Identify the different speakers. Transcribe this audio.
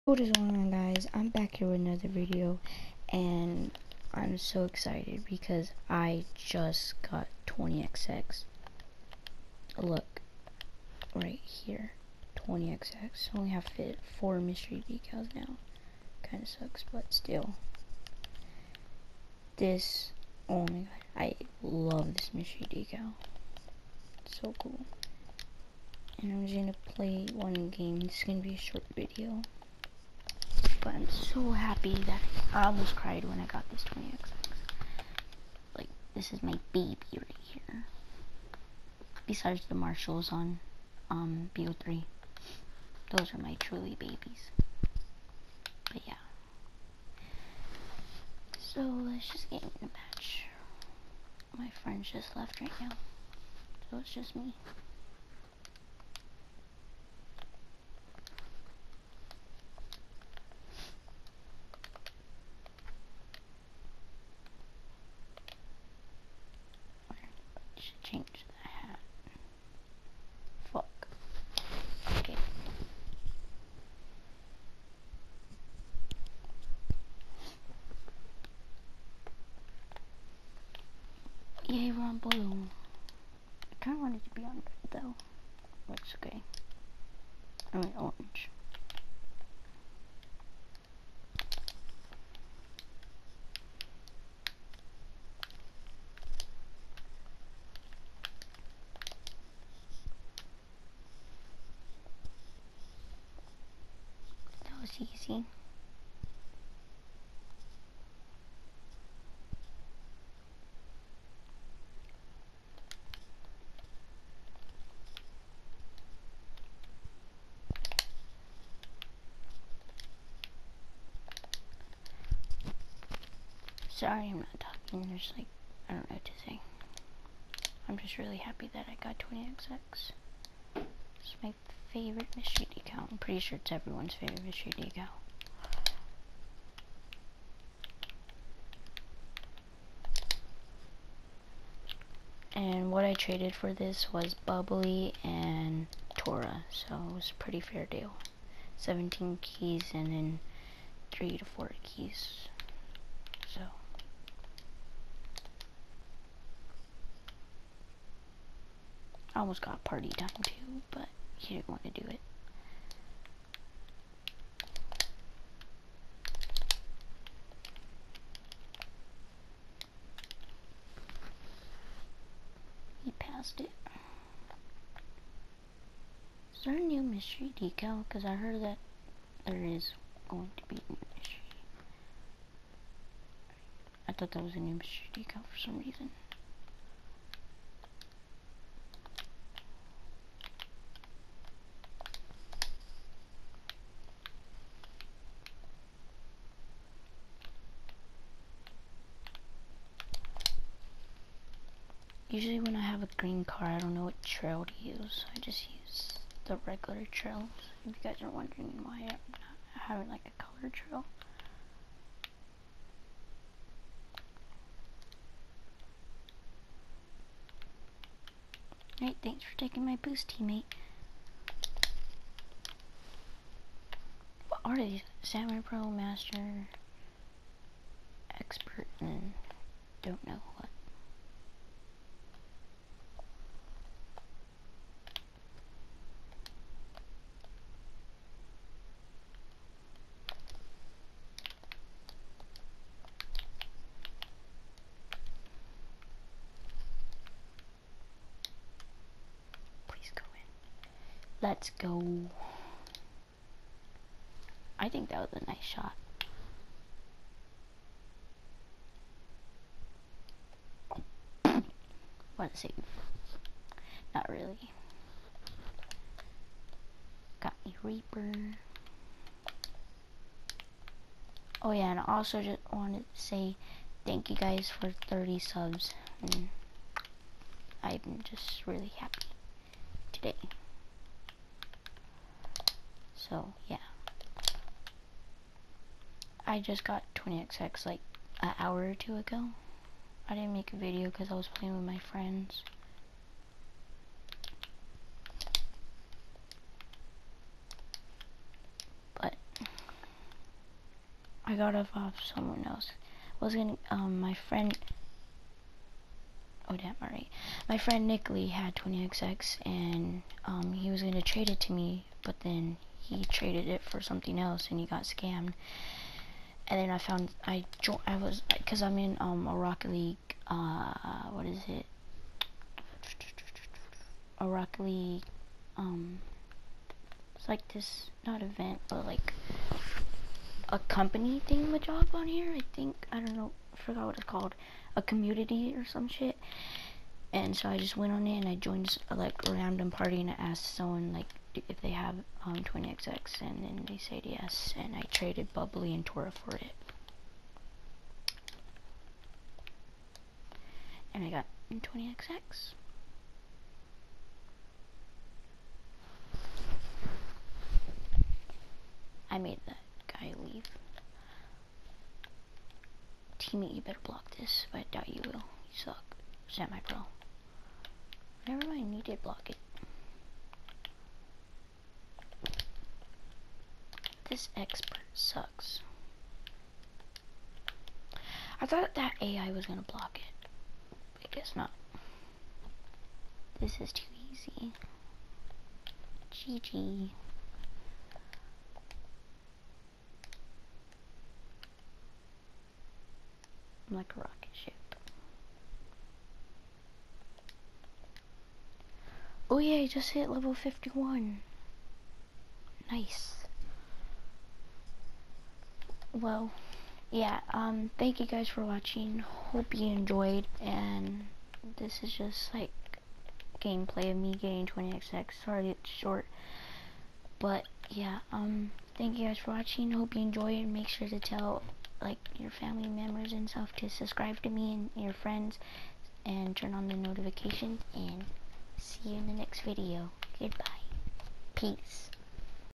Speaker 1: What is going on, guys? I'm back here with another video, and I'm so excited because I just got 20XX. Look right here, 20XX. Only have 4 mystery decals now. Kind of sucks, but still. This, oh my god, I love this mystery decal. It's so cool. And I'm just gonna play one game. This is gonna be a short video. But I'm so happy that I almost cried when I got this 20XX. Like, this is my baby right here. Besides the Marshalls on BO3. Those are my truly babies. But yeah. So let's just get in the match. My friends just left right now. So it's just me. I should change the hat. Fuck. Okay. Yay, we're on blue. I kinda wanted to be on red though. But it's okay. I mean orange. That was easy. Sorry, I'm not talking. There's like, I don't know what to say. I'm just really happy that I got 20XX. It's my favorite mystery decal. I'm pretty sure it's everyone's favorite mystery decal. And what I traded for this was Bubbly and Tora, so it was a pretty fair deal. 17 keys and then 3 to 4 keys. So I almost got party time too, but he didn't want to do it. He passed it. Is there a new mystery decal? Because I heard that there is going to be a new mystery. I thought that was a new mystery decal for some reason. Usually when I have a green car, I don't know what trail to use. I just use the regular trails. If you guys are wondering why I'm not having like a color trail. Alright, thanks for taking my boost, teammate. What are these? Samurai Pro, Master, Expert, and don't know what. Please go in. Let's go. I think that was a nice shot. What a save. Not really. Got me Reaper. Oh yeah, and I also just wanted to say thank you guys for 30 subs. And I'm just really happy today. So yeah. I just got 20XX like an hour or two ago. I didn't make a video because I was playing with my friends. But I got it off someone else. Was gonna my friend. Oh damn! Alright, my friend Nick Lee had 20XX, and he was gonna trade it to me, but then he traded it for something else, and he got scammed. And then I found because I'm in a Rocket League. What is it? A Rocket League. It's like this, not event, but like a company thingamajig on here. I think, I don't know, I forgot what it's called, a community or some shit. And so I just went on it and I joined like a random party, and I asked someone like if they have 20XX, and then they said yes, and I traded Bubbly and Tora for it, and I got 20XX. I made that guy leave. Teammate, you better block this, but I doubt you will. You suck. Semi-pro. Never mind, you did block it. This expert sucks. I thought that AI was gonna block it. I guess not. This is too easy. GG. I'm like a rocket ship. Oh yeah, I just hit level 51. Nice. Well, yeah, thank you guys for watching. Hope you enjoyed, and this is just like gameplay of me getting 20XX. Sorry it's short, but yeah, thank you guys for watching. Hope you enjoy it, and make sure to tell like your family members and stuff to subscribe to me and your friends, and turn on the notifications, and see you in the next video. Goodbye. Peace.